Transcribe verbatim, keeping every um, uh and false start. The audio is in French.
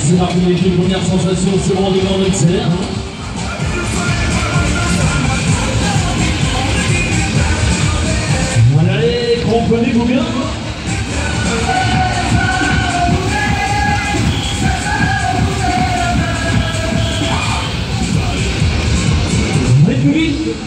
C'est parti avec une première sensation sur le devant de l'excellent. Voilà, allez, comprenez-vous bien? République.